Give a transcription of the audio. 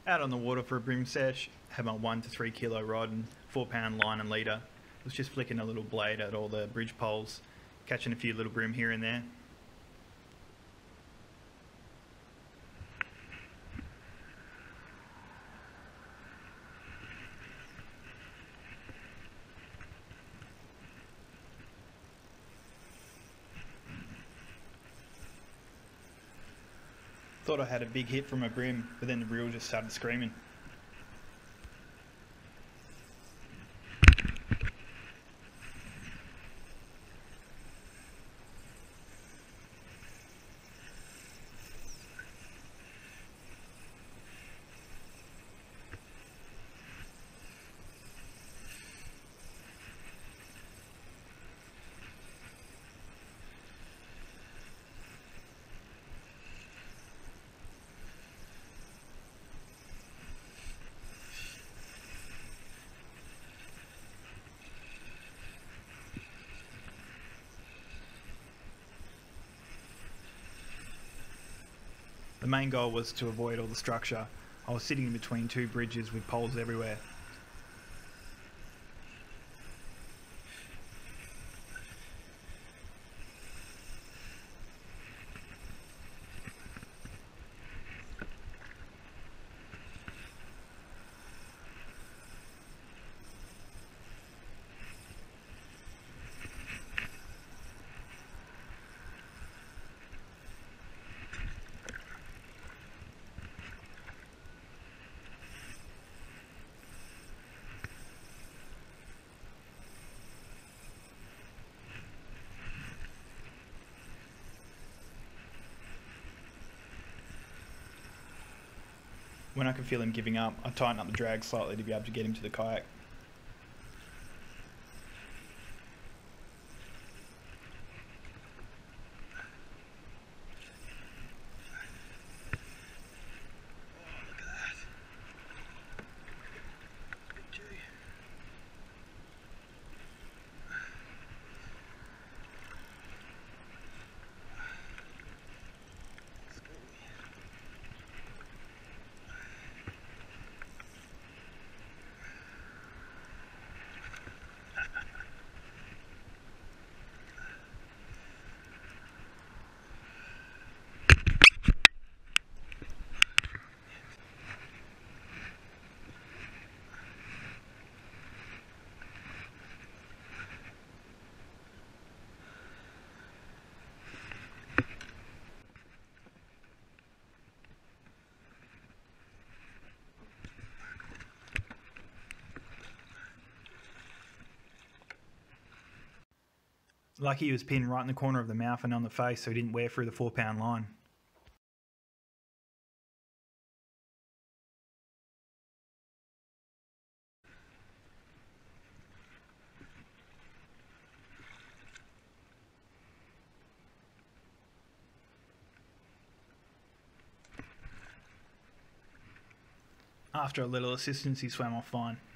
Out on the water for a bream sesh, had my 1 to 3 kilo rod and 4 pound line and leader. Was just flicking a little blade at all the bridge poles, catching a few little bream here and there. Thought I had a big hit from a bream, but then the reel just started screaming. The main goal was to avoid all the structure. I was sitting in between 2 bridges with poles everywhere. When I could feel him giving up, I tightened up the drag slightly to be able to get him to the kayak. Lucky he was pinned right in the corner of the mouth and on the face so he didn't wear through the 4 pound line. After a little assistance he swam off fine.